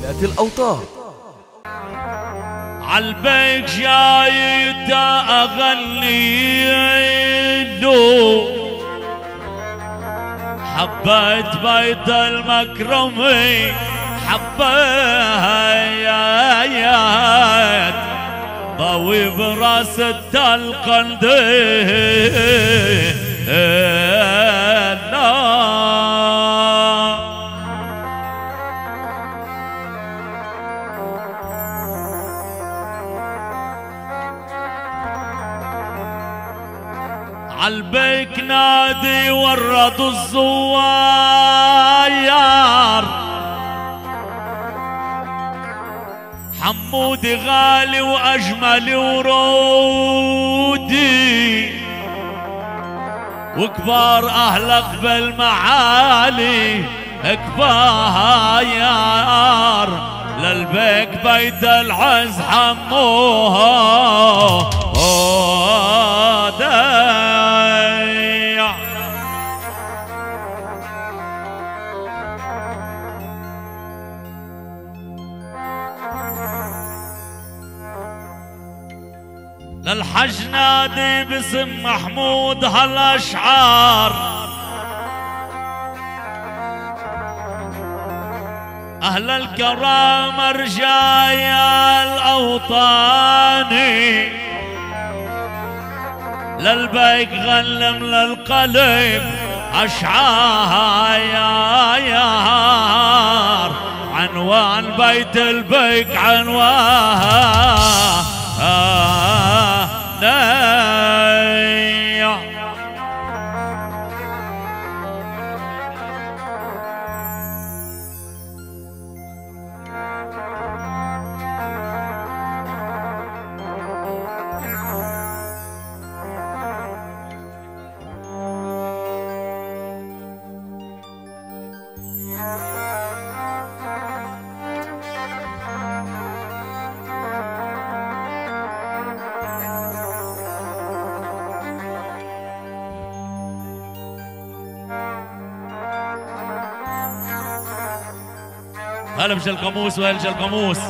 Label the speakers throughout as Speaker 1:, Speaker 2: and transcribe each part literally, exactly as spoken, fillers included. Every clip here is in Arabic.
Speaker 1: ذات الأوطار.
Speaker 2: عالبيك جاي اغني له حبيت بيت المكرمي حبيت ضوي براس التلقندي عالبيك نادي ورد الزوار حمودي غالي واجمل ورودي وكبار اهلك بالمعالي كبار للبيك بيت العز حموها للحج نادي باسم محمود هالاشعار اهل الكرام رجايا الاوطاني للبيك غنم للقلب اشعار عنوان بيت البيك عنوان هلا بجل قاموس وهلا بجل قاموس.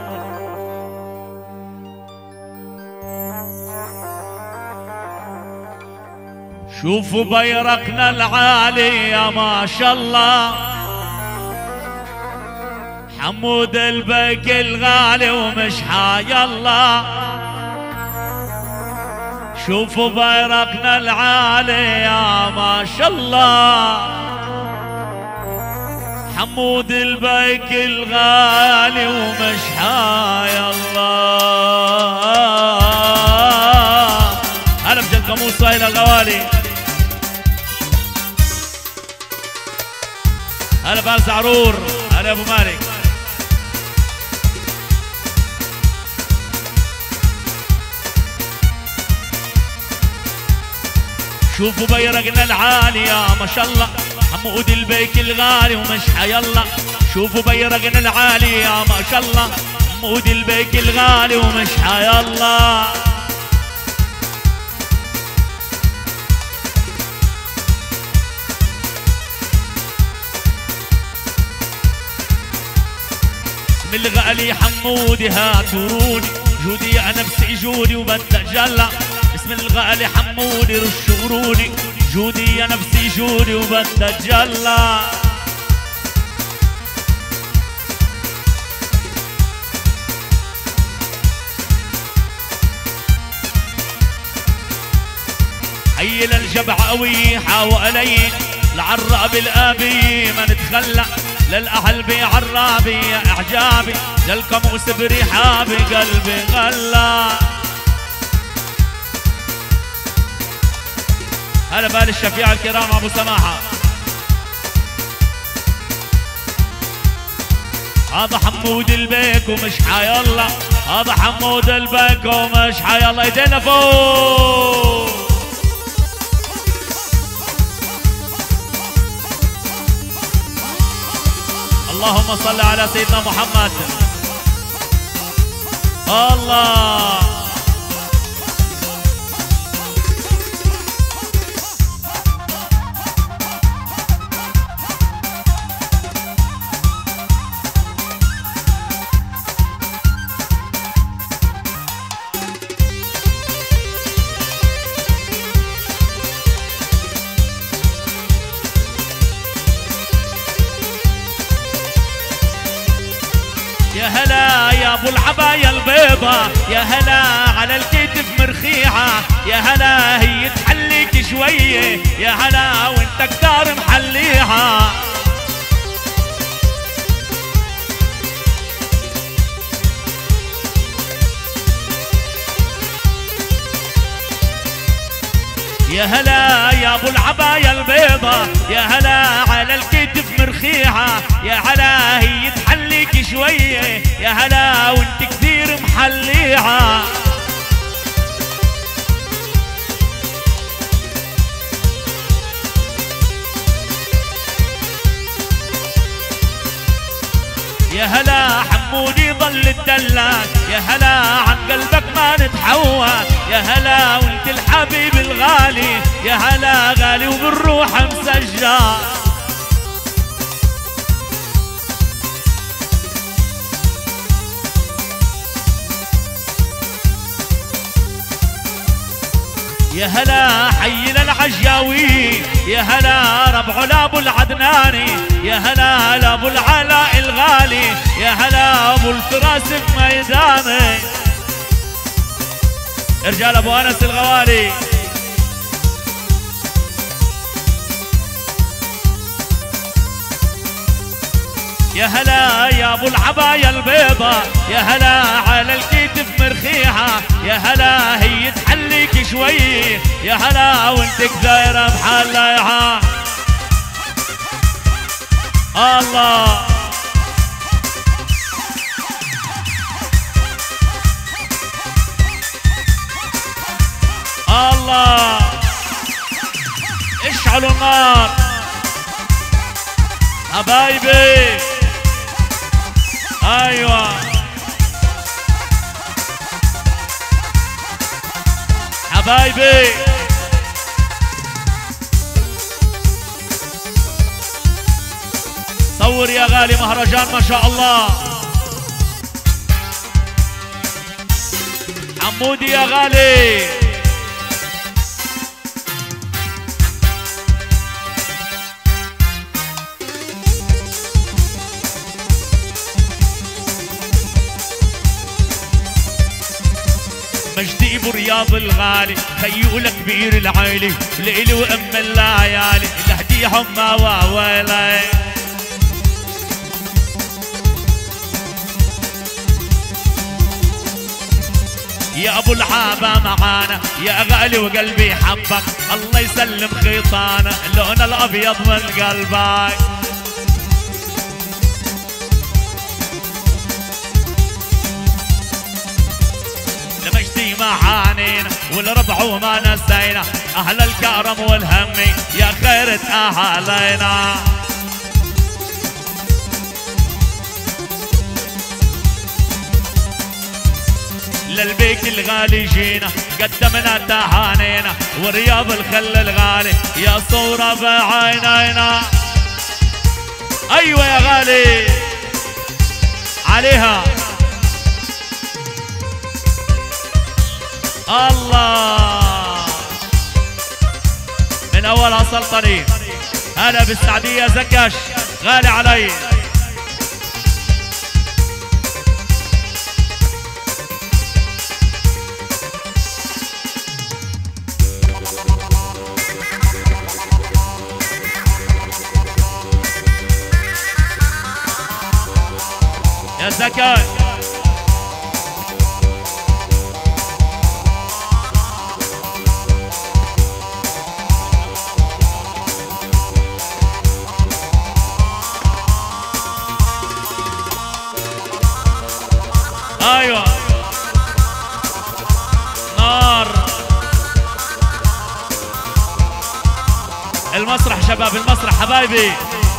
Speaker 2: شوفوا بيرقنا العالي يا ما شاء الله حمود البيك الغالي ومش حاي الله. شوفوا بيرقنا العالي يا ما شاء الله حمود البيك الغالي ومش حاي الله. هلا بجل قاموس سهيل الغوالي. هلا بال زعرور. هلا ابو مالك. شوفوا بيرقنا العالي يا ما شاء الله حمود البيك الغالي ومش حيالله. شوفوا بيرقنا العالي يا ما شاء الله حمود البيك الغالي ومش حيالله. اسم الغالي حمودي هاتوروني جودي يا نفسي جودي وبتجلى. اسم الغالي حمودي رشوروني جودي يا نفسي جودي وبتجلى. حي للجبعاوي حوالي العراب الابي ما نتخلى للاهل بعرابي يا اعجابي للقاموس برحابي قلبي غلى. هلا بال الشفيع الكرام ابو سماحه. هذا حمود البيك ومش حي الله. هذا حمود البيك ومش حي الله. ايدينا فوق. اللهم صل على سيدنا محمد. الله يا هلا يا ابو العباية البيضة، يا هلا على الكتف مرخيعة، يا هلا هي تحليك شوية، يا هلا وانت كتار محليها. يا هلا يا ابو العباية البيضة، يا هلا على الكتف مرخيعة، يا هلا هي تحليك شوية، يا هلا وانت كثير محليها. يا هلا حمودي ضل الدلال، يا هلا عن قلبك ما نتحول، يا هلا وانت الحبيب الغالي، يا هلا غالي وبالروح مسجل. يا هلا حي للعجاوي، يا هلا ربع لابو العدناني، يا هلا لابو العلاء الغالي، يا هلا ابو الفراس بميداني. رجال ابو انس الغوالي. يا هلا يا ابو العباية البيضة، يا هلا على الكتف مرخيعة، يا هلا هي تحليك شوي، يا هلا وانت كدايرة محليها. الله الله اشعلوا النار حبايبي. ايوه حبايبي. صور يا غالي مهرجان ما شاء الله. حمودي يا غالي. مجدي ابو رياض الغالي، خيولك كبير العيلي، لإلي وام الليالي، لهدي حما وويلي. يا ابو العابة معانا يا غالي وقلبي حبك، الله يسلم خيطانا لون الابيض من قلبك. لمجدي معانينا والربع وما نسينا، اهل الكرم والهم يا خيرة اهالينا. للبيك الغالي جينا قدمنا تهانينا، والرياض الخل الغالي يا صورة بعينينا. ايوه يا غالي عليها. الله من اولها سلطني. هلا بالسعدية زكش غالي علي. يا زكاي ايوه نار. المسرح شباب المسرح حبايبي.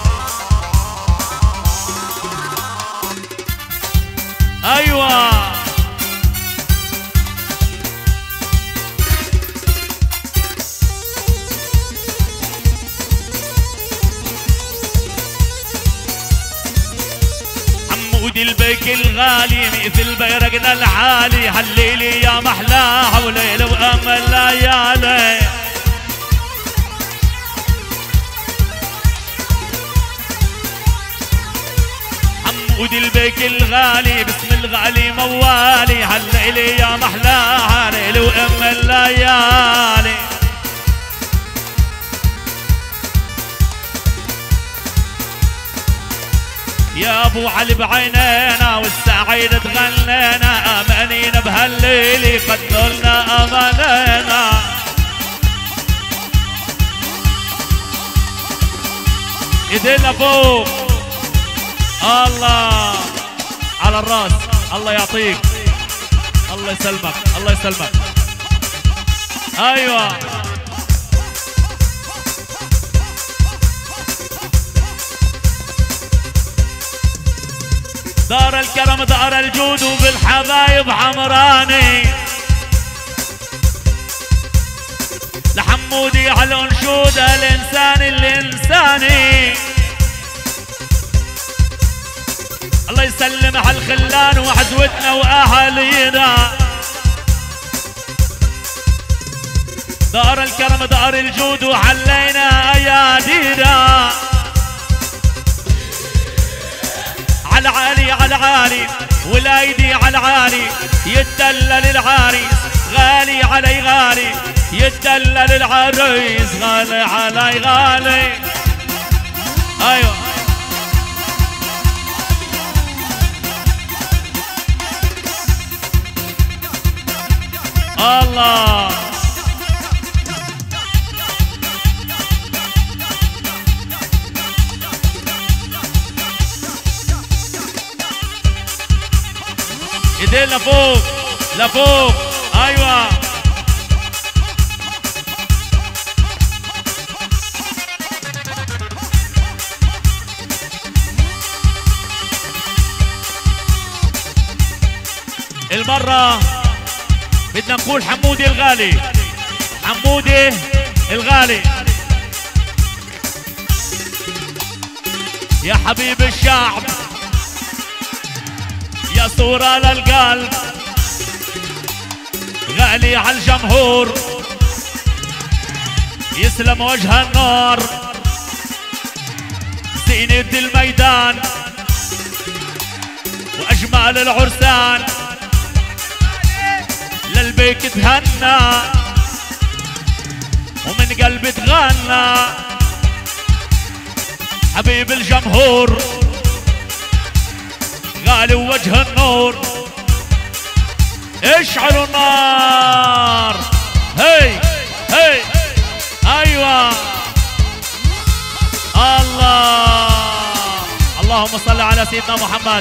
Speaker 2: ايوه حمودي البيك الغالي مثل بيرقنا العالي، هالليلي يا محلاها وليل وامل ليالي. حمود البيك الغالي باسم الغالي موالي هالليلي يا محلاها ليل وام الليالي. يا ابو علي بعينينا والسعيد تغنينا امانين بهالليل قدوا لنا امانينا. ايدينا فوق الله على الراس. الله يعطيك الله يسلمك الله يسلمك. ايوه دار الكرم دار الجود وبالحبايب عمراني لحمودي على الانشود الانسان الانساني. الله يسلم على الخلان وعزوتنا واهالينا. دار الكرم دار الجود وحلينا ايادينا. على عالي على عالي والايدي على عالي يتدلل العريس غالي علي غالي يتدلل العريس غالي علي غالي. ايوه الله ايدين لفوق لفوق. ايوه المرة بدنا نقول حمودي الغالي حمودي الغالي يا حبيب الشعب يا صورة للقلب غالي على الجمهور يسلم وجه النار زينة الميدان وأجمال العرسان للبيك تهنى ومن قلبي تغنى حبيب الجمهور غالي ووجه النور. اشعلوا النار هي هي ايوه الله اللهم صل على سيدنا محمد.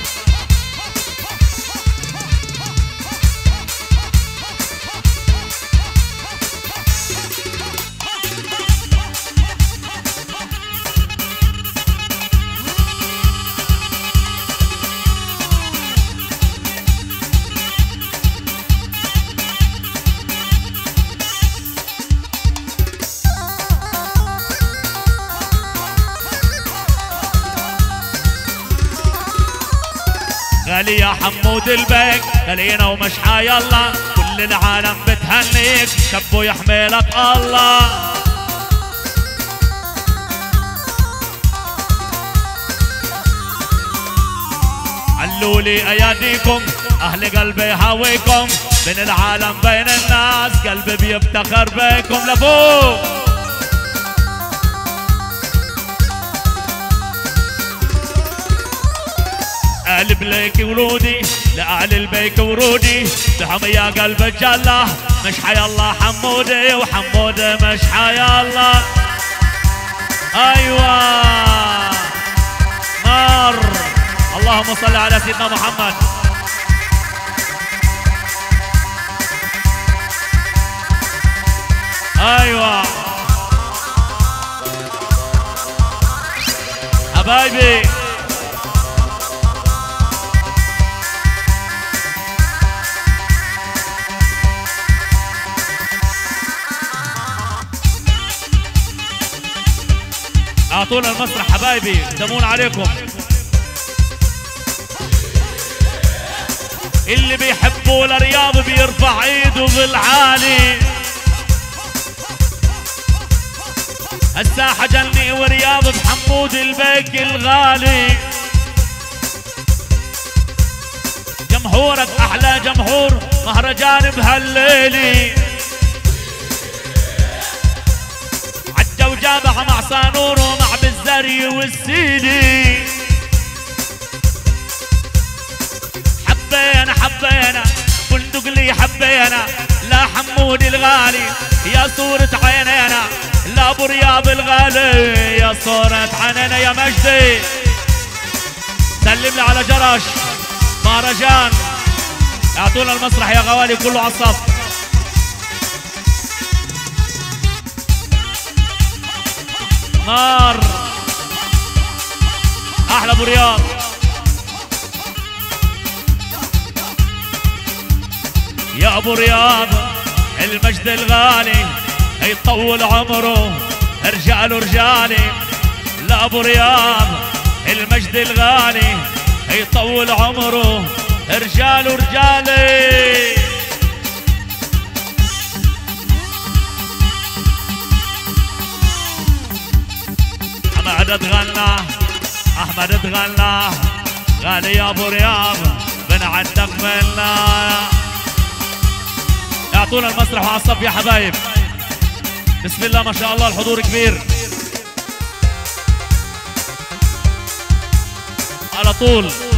Speaker 2: غالي يا حمود البيك غالينا ومش حيالله كل العالم بتهنيك شبو يحملك الله. علولي اياديكم اهل قلبي هاويكم بين العالم بين الناس قلبي بيفتخر بيكم لفوق. قلب ليك ورودي لأهل البيك ورودي دهم يا قلب الجله مش حيالله حمودي وحمودي مش حيالله. ايوه نار اللهم صل على سيدنا محمد. ايوه حبايبي اعطونا المسرح حبايبي دمون عليكم. اللي بيحبوا لرياض بيرفع ايده بالعالي. الساحة جني ورياض بحمود البيك الغالي. جمهورك احلى جمهور مهرجان بهالليلي. عجا وجابها مع صانور ومع بالزري والسيدي. حبينا حبينا بندقلي حبينا لا حمود الغالي يا صورة عينينا لا ابو رياض الغالي يا صورة عينينا يا مجدي. سلم لي على جرش مهرجان اعطونا المسرح يا غوالي كله على الصف. نار احلى ابو رياض. يا ابو رياض المجد الغالي يطول عمره رجاله رجالي. لا ابو رياض المجد الغالي يطول عمره رجاله رجالي. احمد تغنى احمد تغنى غالي يا ابو رياض بنعدك منا. اعطونا المسرح وعلى الصف يا حبايب. بسم الله ما شاء الله الحضور كبير على طول.